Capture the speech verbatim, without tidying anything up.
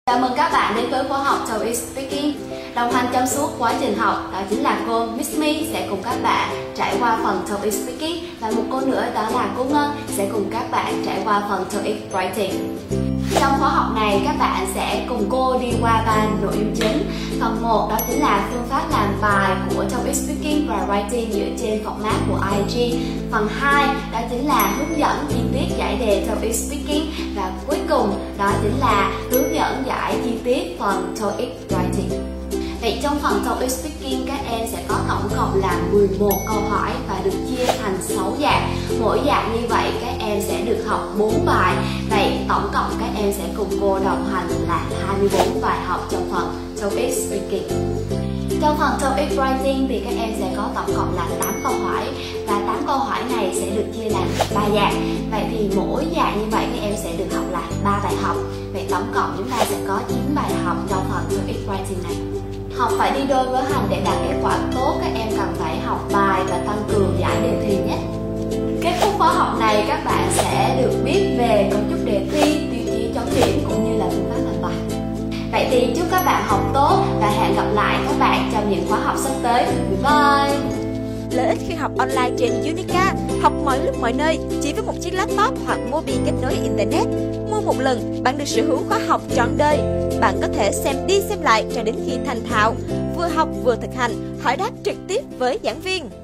Chào mừng các bạn đến với khóa học TOEIC Speaking. Đồng hành trong suốt quá trình học đó chính là cô Miss My sẽ cùng các bạn trải qua phần TOEIC Speaking, và một cô nữa đó là cô Ngân sẽ cùng các bạn trải qua phần TOEIC Writing. Trong khóa học này các bạn sẽ cùng cô đi qua ba nội dung chính. Phần một đó chính là phương pháp làm bài của TOEIC Speaking và Writing dựa trên format của I G. Phần hai đó chính là hướng dẫn chi tiết giải đề TOEIC Speaking, và cuối cùng đó chính là hướng dẫn giải chi tiết phần TOEIC Writing. Vậy trong phần TOEIC Speaking các em sẽ có tổng cộng là mười một câu hỏi và được chia thành sáu dạng. Mỗi dạng như vậy các em sẽ được học bốn bài. Vậy tổng cộng các em sẽ cùng cô đồng hành là hai mươi bốn bài học trong phần TOEIC Speaking. Trong phần TOEIC Writing thì các em sẽ có tổng cộng là tám câu hỏi, và tám câu hỏi này sẽ được chia làm ba dạng. Vậy thì mỗi dạng như vậy các em sẽ được học là ba bài học. Vậy tổng cộng chúng ta sẽ có chín bài học trong phần TOEIC Writing này. Học phải đi đôi với hành để đạt kết quả tốt, các em cần phải học bài và tăng cường giải đề thi nhé. Kết thúc khóa học này các bạn sẽ được biết về cấu trúc đề thi, tiêu chí chấm điểm cũng như là phương pháp làm bài. Vậy thì chúc các bạn học tốt và hẹn gặp lại các bạn trong những khóa học sắp tới. Bye! Lợi ích khi học online trên Unica, học mọi lúc mọi nơi chỉ với một chiếc laptop hoặc mobi kết nối internet. Mua một lần, bạn được sở hữu khóa học trọn đời. Bạn có thể xem đi xem lại cho đến khi thành thạo, vừa học vừa thực hành, hỏi đáp trực tiếp với giảng viên.